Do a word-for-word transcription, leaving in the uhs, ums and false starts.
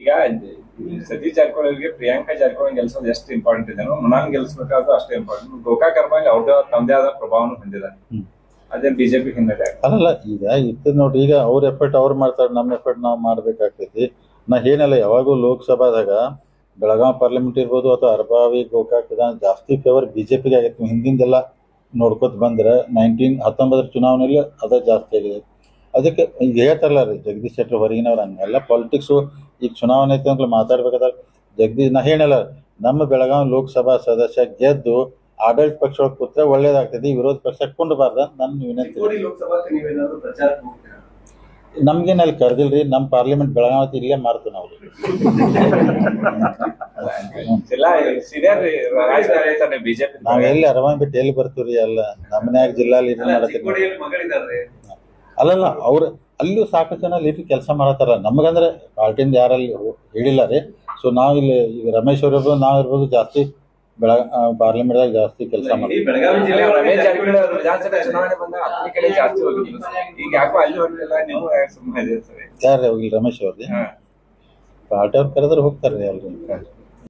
ಈಗ ಸತೀಶ್ ಜಾರಕಿಹೊಳಿ ಅವರಿಗೆ ಪ್ರಿಯಾಂಕಾ ಜಾರಕಿಹೊಳಿ ಗೆಲ್ಸೋದು ಎಷ್ಟು ಇಂಪಾರ್ಟೆಂಟ್ ಇದೆ ಮೃಣಾಲ್ ಗೆಲ್ಸ್ಬೇಕಾದ್ರೂ ಅಷ್ಟೇ ಇಂಪಾರ್ಟೆಂಟ್. ಗೋಕಾಕ್ ಅರ್ಮಾಗಿ ಅವ್ರದ್ದು ತಮ್ಮದೇ ಆದ ಪ್ರಭಾವನ ಹೊಂದಿದ್ದಾರೆ. ಅದೇ ಬಿಜೆಪಿ ಹಿನ್ನೆಲೆ ಅಲ್ಲಲ್ಲ. ಈಗ ಇರ್ತದ ನೋಡ್ರಿ, ಈಗ ಅವ್ರ ಎಫರ್ಟ್ ಅವ್ರು ಮಾಡ್ತಾರೆ, ನಮ್ಮ ಎಫರ್ಟ್ ನಾವು ಮಾಡ್ಬೇಕಾಗ್ತೈತಿ. ನಾ ಏನಲ್ಲ ಯಾವಾಗೂ ಲೋಕಸಭಾದಾಗ ಬೆಳಗಾವಿ ಪಾರ್ಲಿಮೆಂಟ್ ಇರ್ಬೋದು ಅಥವಾ ಅರ್ಬಾವಿ ಗೋಕಾಕ್ ಜಾಸ್ತಿ ಫೇವರ್ ಬಿಜೆಪಿಗೆ ಆಗೈತಿ. ಹಿಂದಿಂದೆಲ್ಲ ನೋಡ್ಕೊತ ಬಂದ್ರೆ ನೈನ್ಟೀನ್ ಹತ್ತೊಂಬತ್ತರ ಚುನಾವಣೆಯಲ್ಲಿ ಅದ ಜಾಸ್ತಿ ಆಗಿದೆ. ಅದಕ್ಕೆ ಈಗ ಹೇಳ್ತಾರಲ್ಲ ರೀ ಜಗದೀಶ್ ಶೆಟ್ಟರ್ ಹೊರಗಿನವ್ರು ಹಂಗೆಲ್ಲ ಪಾಲಿಟಿಕ್ಸು. ಈಗ ಚುನಾವಣೆ ಐತೆ ಅಂತ ಮಾತಾಡ್ಬೇಕಾದ್ರೆ ಜಗದೀಶ್ ನಾ ಏನಲ್ಲ, ನಮ್ಮ ಬೆಳಗಾವಿ ಲೋಕಸಭಾ ಸದಸ್ಯ ಗೆದ್ದು ಆಡಳಿತ ಪಕ್ಷ ಕೂತ್ರೆ ಒಳ್ಳೇದಾಗ್ತದೆ, ವಿರೋಧ ಪಕ್ಷ ಕೊಂಡಬಾರ್ದ ನನ್ನ ವಿನಂತಿ. ನಮ್ಗೇನ ಅಲ್ಲಿ ಕರ್ದಿಲ್ರಿ, ನಮ್ಮ ಪಾರ್ಲಿಮೆಂಟ್ ಬೆಳಗಾವಿ ಇಲ್ಲೇ ಮಾಡ್ತೀವಿ ನಾವು. ನಾವ್ ಎಲ್ಲಿ ಅರವಾನ್ ಬಿಟ್ಟು ಎಲ್ಲಿ ಬರ್ತೀವ್ರಿ? ಅಲ್ಲ ನಮ್ಮನ್ಯಾಗ ಜಿಲ್ಲಾ ಲೀಡರ್ ಮಾಡತ್ತೀವಿ. ಅಲ್ಲಲ್ಲ, ಅವ್ರ ಅಲ್ಲೂ ಸಾಕಷ್ಟು ಜನ ಲೀಡರ್ ಕೆಲಸ ಮಾಡತ್ತಾರ. ನಮಗಂದ್ರೆ ಪಾರ್ಟಿಯಿಂದ ಯಾರಲ್ಲಿ ಹೇಳಿಲ್ಲ ರೀ. ಸೊ ನಾವಿಲ್ಲಿ ಈಗ ರಮೇಶ್ ಅವ್ರ ಇರ್ಬೋದು, ನಾವ್ ಇರ್ಬೋದು, ಜಾಸ್ತಿ ಬೆಳಗ ಪಾರ್ಲಿಮೆಂಟ್ದಾಗ ಜಾಸ್ತಿ ಕೆಲಸ ಮಾಡ್ತೀವಿ. ಯಾರ್ರಿ ಹೋಗಿಲ್ಲ ರಮೇಶ್ ಅವ್ರಿಗೆ? ಪಾರ್ಟಿ ಅವ್ರು ಕರೆದ್ರೆ ಹೋಗ್ತಾರ್ರಿ ಅಲ್ರಿ.